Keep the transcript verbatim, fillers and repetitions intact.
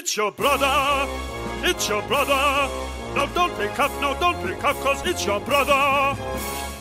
It's your brother, it's your brother. No, don't pick up, no, don't pick up, cause it's your brother.